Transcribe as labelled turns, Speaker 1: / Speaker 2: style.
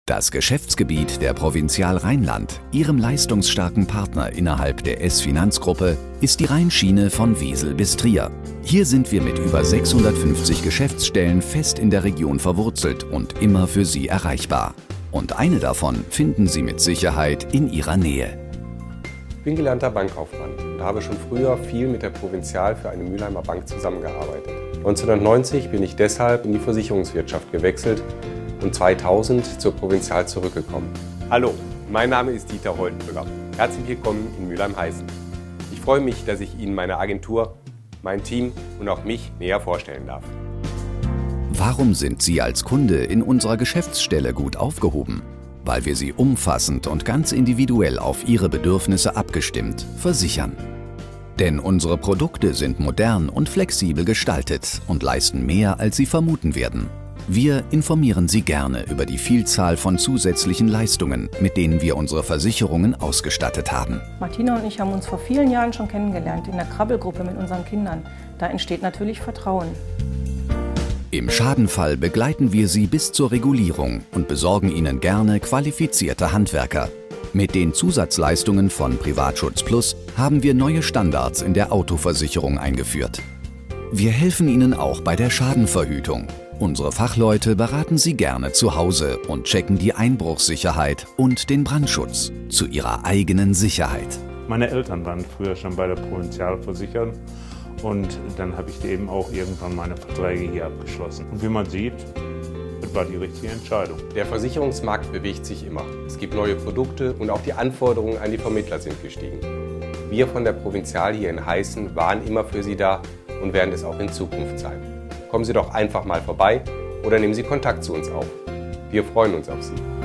Speaker 1: Das Geschäftsgebiet der Provinzial Rheinland, ihrem leistungsstarken Partner innerhalb der S-Finanzgruppe, ist die Rheinschiene von Wesel bis Trier. Hier sind wir mit über 650 Geschäftsstellen fest in der Region verwurzelt und immer für Sie erreichbar. Und eine davon finden Sie mit Sicherheit in Ihrer Nähe.
Speaker 2: Ich bin gelernter Bankkaufmann und habe schon früher viel mit der Provinzial für eine Mülheimer Bank zusammengearbeitet. 1990 bin ich deshalb in die Versicherungswirtschaft gewechselt und 2000 zur Provinzial zurückgekommen. Hallo, mein Name ist Dieter Holtenbücker. Herzlich willkommen in Mülheim-Heißen. Ich freue mich, dass ich Ihnen meine Agentur, mein Team und auch mich näher vorstellen darf.
Speaker 1: Warum sind Sie als Kunde in unserer Geschäftsstelle gut aufgehoben? Weil wir Sie umfassend und ganz individuell auf Ihre Bedürfnisse abgestimmt versichern. Denn unsere Produkte sind modern und flexibel gestaltet und leisten mehr, als Sie vermuten werden. Wir informieren Sie gerne über die Vielzahl von zusätzlichen Leistungen, mit denen wir unsere Versicherungen ausgestattet haben.
Speaker 3: Martina und ich haben uns vor vielen Jahren schon kennengelernt, in der Krabbelgruppe mit unseren Kindern. Da entsteht natürlich Vertrauen.
Speaker 1: Im Schadenfall begleiten wir Sie bis zur Regulierung und besorgen Ihnen gerne qualifizierte Handwerker. Mit den Zusatzleistungen von Privatschutz Plus haben wir neue Standards in der Autoversicherung eingeführt. Wir helfen Ihnen auch bei der Schadenverhütung. Unsere Fachleute beraten Sie gerne zu Hause und checken die Einbruchssicherheit und den Brandschutz zu Ihrer eigenen Sicherheit.
Speaker 4: Meine Eltern waren früher schon bei der Provinzial versichert und dann habe ich eben auch irgendwann meine Verträge hier abgeschlossen. Und wie man sieht, das war die richtige Entscheidung.
Speaker 2: Der Versicherungsmarkt bewegt sich immer. Es gibt neue Produkte und auch die Anforderungen an die Vermittler sind gestiegen. Wir von der Provinzial hier in Heißen waren immer für Sie da und werden es auch in Zukunft sein. Kommen Sie doch einfach mal vorbei oder nehmen Sie Kontakt zu uns auf. Wir freuen uns auf Sie.